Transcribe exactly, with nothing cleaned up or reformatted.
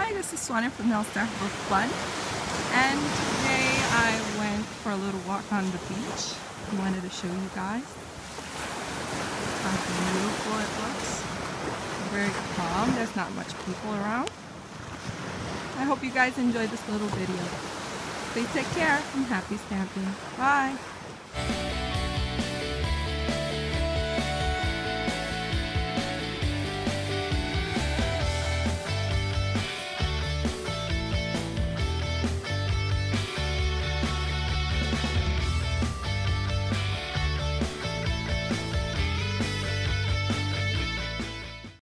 Hi, this is Swanner from Nail Star for Fun, and today I went for a little walk on the beach. I wanted to show you guys how beautiful it looks. Very calm, there's not much people around. I hope you guys enjoyed this little video. Please take care and happy stamping. Bye!